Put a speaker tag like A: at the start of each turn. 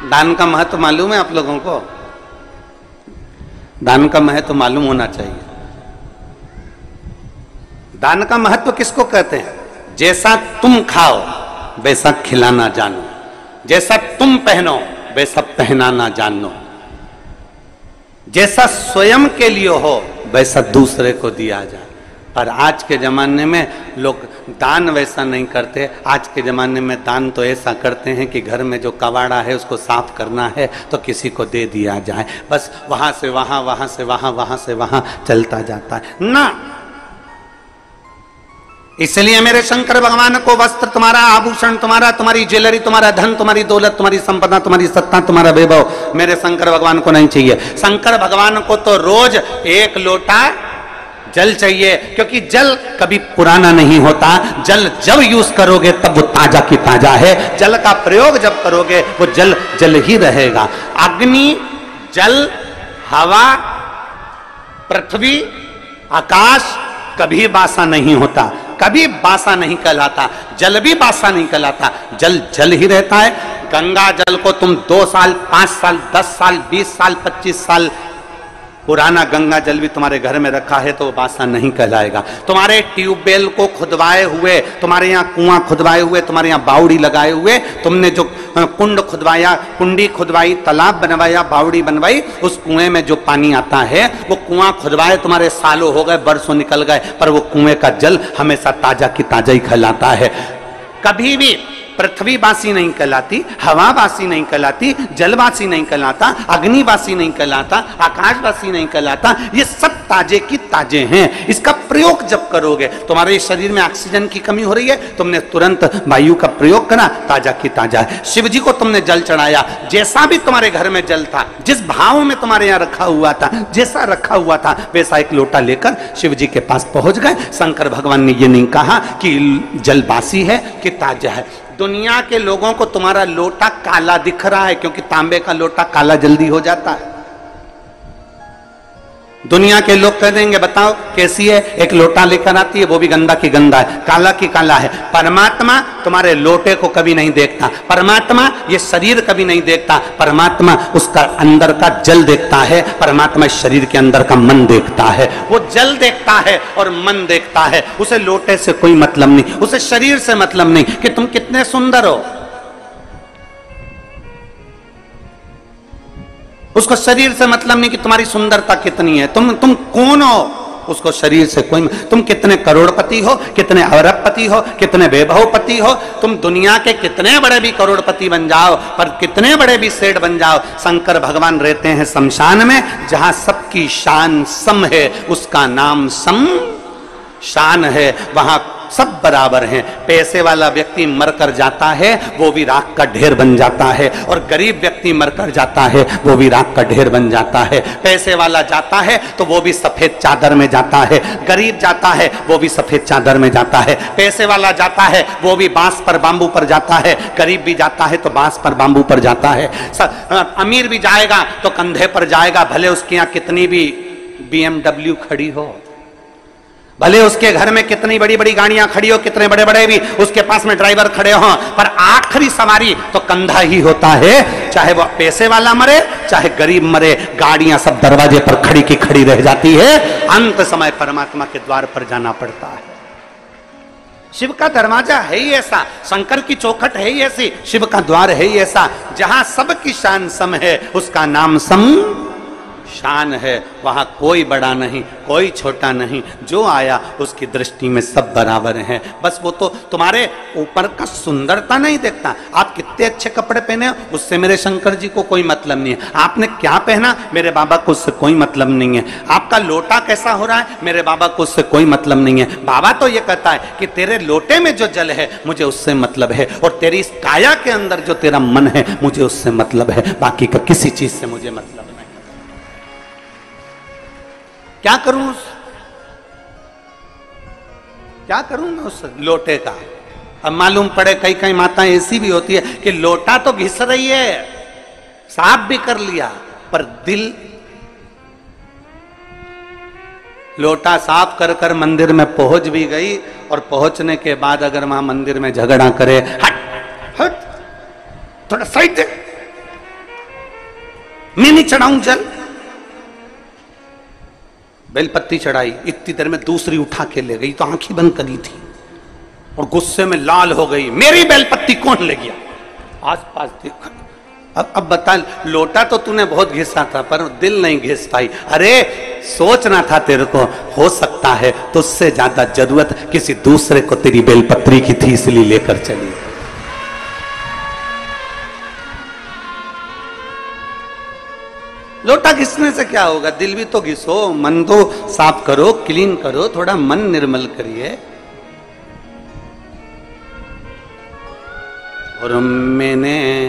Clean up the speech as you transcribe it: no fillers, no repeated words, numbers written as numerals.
A: दान का महत्व मालूम है आप लोगों को? दान का महत्व मालूम होना चाहिए। दान का महत्व किसको कहते हैं? जैसा तुम खाओ वैसा खिलाना जानो, जैसा तुम पहनो वैसा पहनाना जानो, जैसा स्वयं के लिए हो वैसा दूसरे को दिया जाए। पर आज के जमाने में लोग दान वैसा नहीं करते। आज के जमाने में दान तो ऐसा करते हैं कि घर में जो कबाड़ा है उसको साफ करना है तो किसी को दे दिया जाए, बस वहां से वहां, वहां से वहां, वहां से वहां चलता जाता है ना। इसलिए मेरे शंकर भगवान को वस्त्र तुम्हारा, आभूषण तुम्हारा, तुम्हारी ज्वेलरी, तुम्हारा धन, तुम्हारी दौलत, तुम्हारी संपदा, तुम्हारी सत्ता, तुम्हारा वैभव मेरे शंकर भगवान को नहीं चाहिए। शंकर भगवान को तो रोज एक लोटा जल चाहिए, क्योंकि जल कभी पुराना नहीं होता। जल जब यूज करोगे तब वो ताजा की ताजा है। जल का प्रयोग जब करोगे वो जल जल ही रहेगा। अग्नि, जल, हवा, पृथ्वी, आकाश कभी बासा नहीं होता, कभी बासा नहीं कहलाता। जल भी बासा नहीं कहलाता, जल जल ही रहता है। गंगा जल को तुम 2 साल, 5 साल, 10 साल, 20 साल, 25 साल पुराना गंगा जल भी तुम्हारे घर में रखा है तो वो बासा नहीं कहलाएगा। तुम्हारे ट्यूबवेल को खुदवाए हुए, तुम्हारे यहाँ कुआं खुदवाए हुए, तुम्हारे यहाँ बावड़ी लगाए हुए, तुमने जो कुंड खुदवाया, कुंडी खुदवाई, तालाब बनवाया, बावड़ी बनवाई, उस कुएं में जो पानी आता है वो कुआं खुदवाए तुम्हारे सालों हो गए, बरसों निकल गए, पर वो कुएं का जल हमेशा ताजा की ताजा ही कहलाता है। कभी भी पृथ्वी बासी नहीं कहलाती, हवा बासी नहीं कहलाती, जलवासी नहीं कहलाता, अग्निवासी नहीं कहलाता, आकाशवासी नहीं कहलाता। ये सब ताजे की ताजे हैं। इसका प्रयोग जब करोगे, तुम्हारे शरीर में ऑक्सीजन की कमी हो रही है, तुमने तुरंत वायु का प्रयोग करा, ताजा की ताजा है। शिव जी को तुमने जल चढ़ाया, जैसा भी तुम्हारे घर में जल था, जिस भाव में तुम्हारे यहाँ रखा हुआ था, जैसा रखा हुआ था वैसा एक लोटा लेकर शिव जी के पास पहुंच गए। शंकर भगवान ने ये नहीं कहा कि जल बासी है कि ताजा है। दुनिया के लोगों को तुम्हारा लोटा काला दिख रहा है, क्योंकि तांबे का लोटा काला जल्दी हो जाता है। दुनिया के लोग कह देंगे बताओ कैसी है, एक लोटा लेकर आती है वो भी गंदा की गंदा है, काला की काला है। परमात्मा तुम्हारे लोटे को कभी नहीं देखता, परमात्मा ये शरीर कभी नहीं देखता, परमात्मा उसका अंदर का जल देखता है, परमात्मा शरीर के अंदर का मन देखता है। वो जल देखता है और मन देखता है, उसे लोटे से कोई मतलब नहीं, उसे शरीर से मतलब नहीं कि तुम कितने सुंदर हो। उसको शरीर से मतलब नहीं कि तुम्हारी सुंदरता कितनी है, तुम कौन हो, उसको शरीर से कोई। तुम कितने करोड़पति हो, कितने अरबपति हो, कितने वैभवपति हो, तुम दुनिया के कितने बड़े भी करोड़पति बन जाओ, पर कितने बड़े भी सेठ बन जाओ, शंकर भगवान रहते हैं शमशान में, जहां सबकी शान सम है, उसका नाम सम शान है। वहां सब बराबर हैं। पैसे वाला व्यक्ति मरकर जाता है वो भी राख का ढेर बन जाता है, और गरीब व्यक्ति मरकर जाता है वो भी राख का ढेर बन जाता है। पैसे वाला जाता है तो वो भी सफेद चादर में जाता है, गरीब जाता है वो भी सफेद चादर में जाता है। पैसे वाला जाता है वो भी बांस पर बांबू पर जाता है, गरीब भी जाता है तो बांस पर बांबू पर जाता है। अमीर भी जाएगा तो कंधे पर जाएगा, भले उसके यहाँ कितनी भी BMW खड़ी हो, भले उसके घर में कितनी बड़ी बड़ी गाड़ियां खड़ी हो, कितने बड़े बड़े भी उसके पास में ड्राइवर खड़े हो, पर आखिरी सवारी तो कंधा ही होता है। चाहे वो पैसे वाला मरे चाहे गरीब मरे, गाड़ियां सब दरवाजे पर खड़ी की खड़ी रह जाती है। अंत समय परमात्मा के द्वार पर जाना पड़ता है। शिव का दरवाजा है ही ऐसा, शंकर की चौखट है ही ऐसी, शिव का द्वार है ही ऐसा, जहां सबकी शान सम है, उसका नाम सम शान है। वहां कोई बड़ा नहीं, कोई छोटा नहीं, जो आया उसकी दृष्टि में सब बराबर हैं। बस वो तो तुम्हारे ऊपर का सुंदरता नहीं देखता, आप कितने अच्छे कपड़े पहने उससे मेरे शंकर जी को कोई मतलब नहीं है, आपने क्या पहना मेरे बाबा को उससे कोई मतलब नहीं है, आपका लोटा कैसा हो रहा है मेरे बाबा को उससे कोई मतलब नहीं है। बाबा तो ये कहता है कि तेरे लोटे में जो जल है मुझे उससे मतलब है, और तेरी इस काया के अंदर जो तेरा मन है मुझे उससे मतलब है, बाकी का किसी चीज से मुझे मतलब नहीं। क्या करूं मैं उस लोटे का? अब मालूम पड़े कई कई माताएं ऐसी भी होती है कि लोटा तो घिस रही है, साफ भी कर लिया, पर दिल, लोटा साफ कर कर मंदिर में पहुंच भी गई, और पहुंचने के बाद अगर वहां मंदिर में झगड़ा करे, हट हट थोड़ा साइड दे, मैं नहीं चढ़ाऊं जल। बेलपत्ती चढ़ाई, इतनी देर में दूसरी उठा के ले गई, तो आंखें बंद करी थी और गुस्से में लाल हो गई, मेरी बेलपत्ती कौन ले गया? आसपास देखा, अब बता, लोटा तो तूने बहुत घिसा था पर दिल नहीं घिस पाई। अरे सोचना था तेरे को, हो सकता है तो उससे ज्यादा जरूरत किसी दूसरे को तेरी बेलपत्री की थी, इसलिए लेकर चली। लोटा घिसने से क्या होगा, दिल भी तो घिसो, मन तो साफ करो, क्लीन करो, थोड़ा मन निर्मल करिए। और मैंने